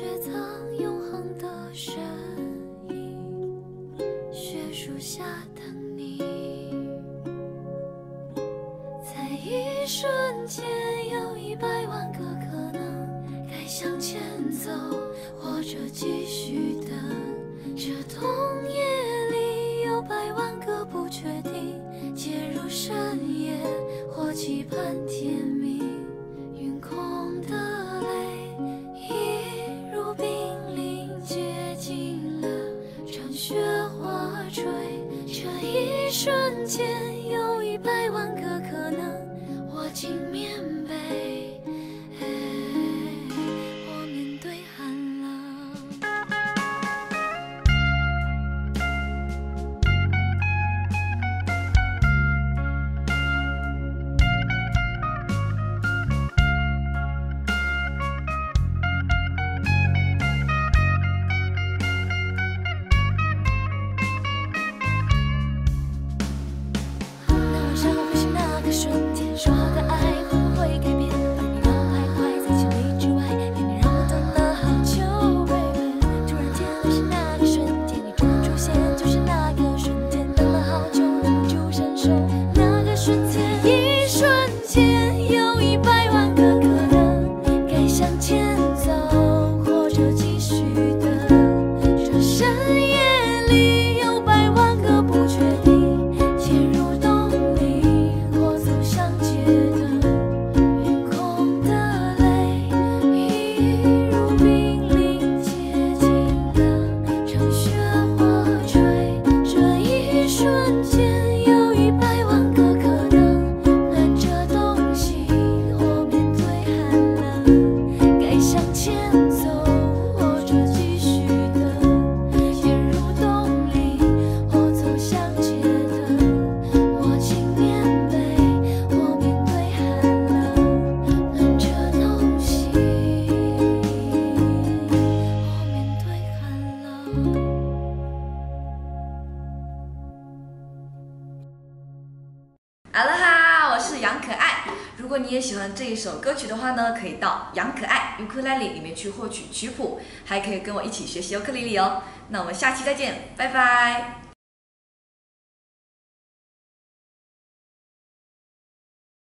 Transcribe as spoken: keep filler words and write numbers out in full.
雪藏永恒的身影，雪树下等你，在一瞬间有一百万个可能，该向前走，或者继续等。这冬夜里有百万个不确定，介入深夜或期盼天明，云空的泪一如冰凌，接近了场雪花坠。这一瞬间有一百万个可能，握紧棉被，我面对寒冷。瞬间说好的爱会不会改变？把你让我徘徊在千里之外，连你让我等了好久 ，baby。突然间会是那个瞬间，你终于出现，就是那个瞬间，等了好久，忍不住伸手，那个瞬间，一瞬间有一百万个可能，该向前走，或者继续等。这深夜里有百万个不确定。 哈喽哈，我是杨可爱。如果你也喜欢这一首歌曲的话呢，可以到杨可爱 Ukulele 里面去获取曲谱，还可以跟我一起学习尤克里里哦。那我们下期再见，拜拜。